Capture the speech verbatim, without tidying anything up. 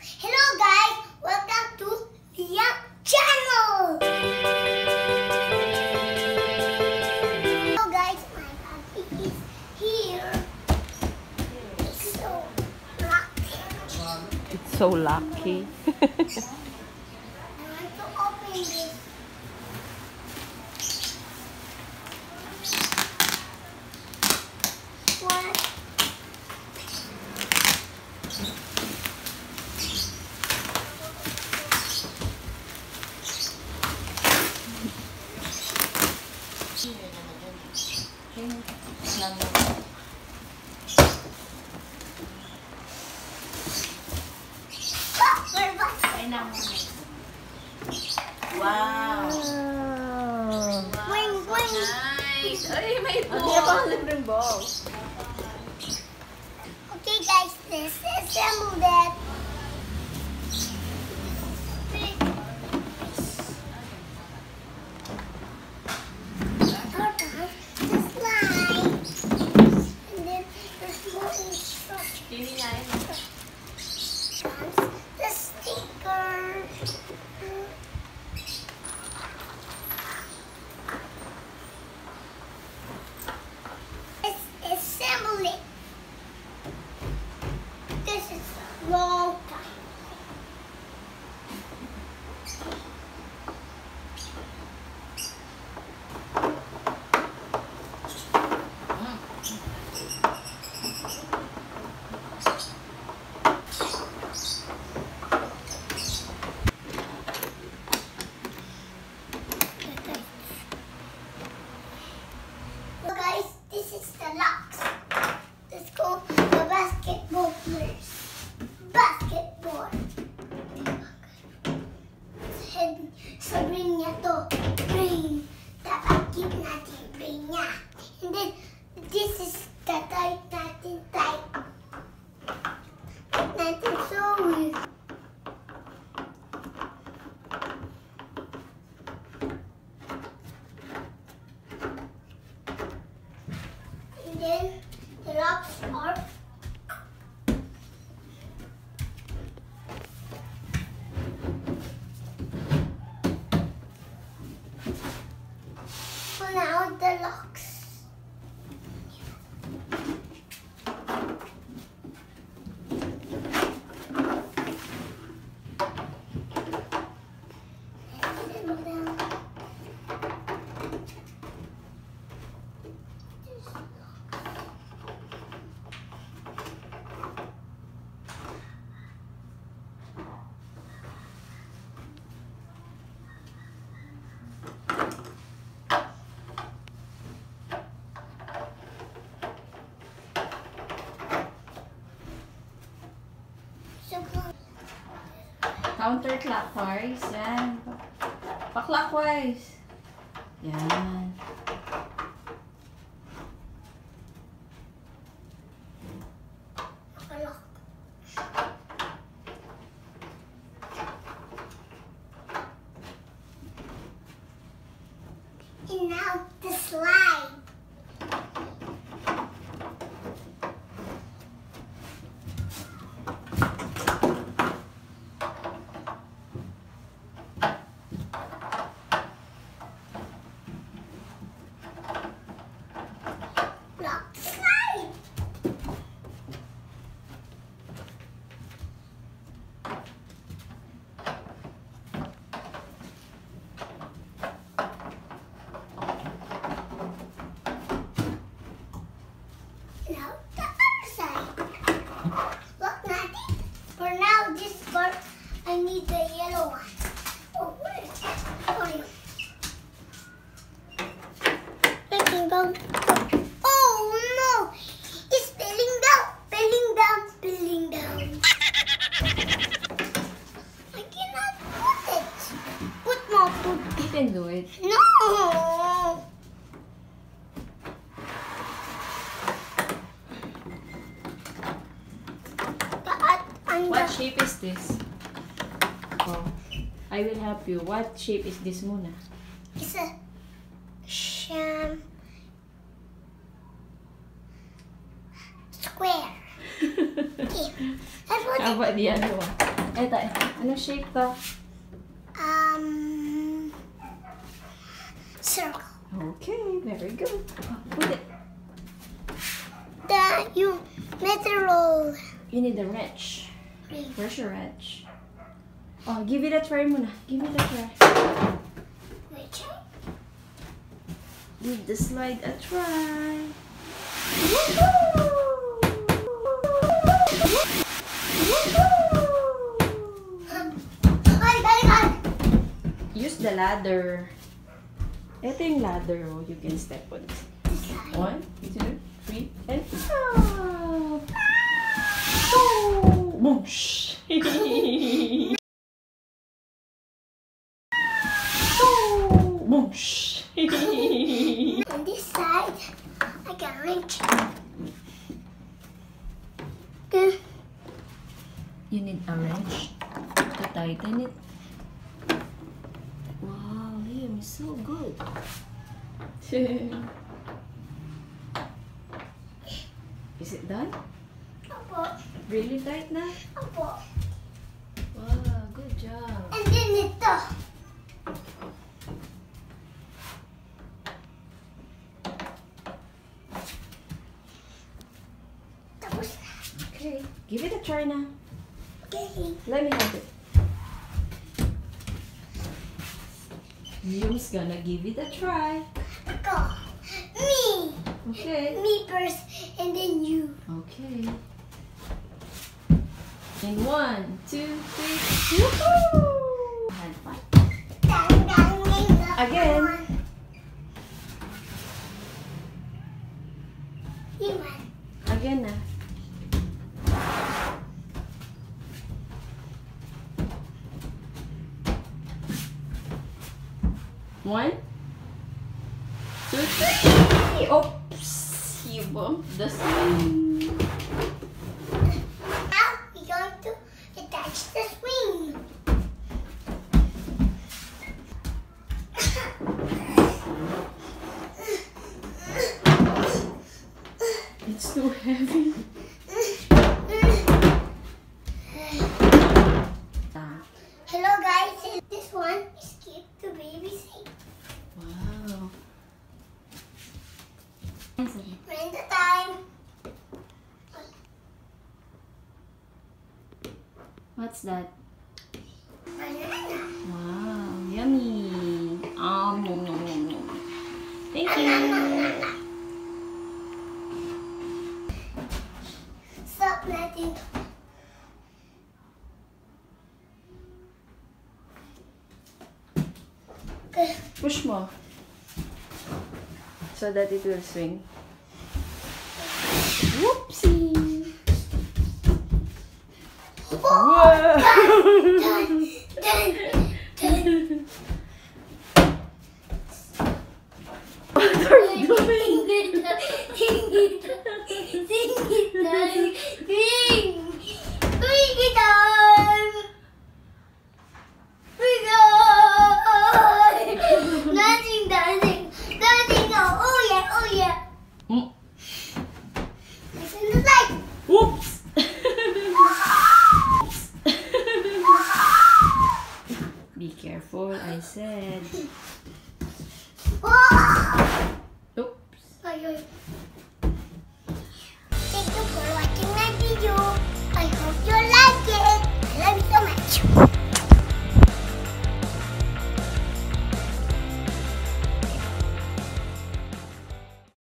Hello guys, welcome to Liam channel. Hello guys, my daddy is here. It's so lucky. It's so lucky. I want to open this. What? Wow! Wing, wing. Nice! Ay, may ball! May ball! Okay guys, let's assemble that. The slide. And then there's more instructions. The sticker. Let's assemble it. This is a long time. So guys, this is the locks. Let's go the basketball players. Basketball. And so bring niya to. Bring. Dapat keep natin bring niya. And then, this is the tight natin tight. Tight natin so weird. And then, the locks are so now the locks. Let's settle down. This lock. So Counterclockwise. Yan. Pa-clockwise. Yan. lock. And now the slide. Lock slide. Now the other side. Look, Natty. For now, this part, I need the yellow one. Oh, where is it? Oh, yeah. Let me go. Oh no! It's spilling down, spilling down, spilling down. I cannot put it. Put more, put. You can do it. No! What shape is this? Oh, I will help you. What shape is this muna? It's a sham square. Okay. That's what How about the other one? Eto, eto. Anong shape to? Um, circle. Okay, very good. Oh, put it. The you metal. You need a wrench. Where's your wrench? Oh, give it a try muna. Give it a try. Which? Give the slide a try. Use the ladder. Ito yung ladder. Oh, you can step on it. One, two, three, and ah! Oh! Whoosh! Oh! Whoosh! On this side, I can reach. Okay. You need a wrench to tighten it. Wow, Liam is so good. Is it done? Opo. Really tight na? Opo. Wow, good job. And then ito. Tapos na. Okay, give it a try na. Okay. Let me have it. Liam's gonna give it a try. Go. Me. Okay. Me first, and then you. Okay. In one, two, three, woohoo! Hand five. Dang, dang, dang, dang. Again. Iman. Again na. One, two, three. Oops! You bumped the swing. Now we're going to attach the swing. It's too heavy. Ah. Hello guys, this one is keep the baby safe. Wow. When the time. What's that? Banana. Wow, yummy. Um, nom, nom, nom, nom. Thank you. Stop letting. Okay. Push mo. So that it will swing. Whoopsie! Oh, done, done, done. What are you doing? Sing it, sing it, sing it, sing, sing it on. Sing on. Dancing, dancing, dancing. Oh yeah, oh yeah. Mm. Listen to the light. Whoops! Be careful, I said.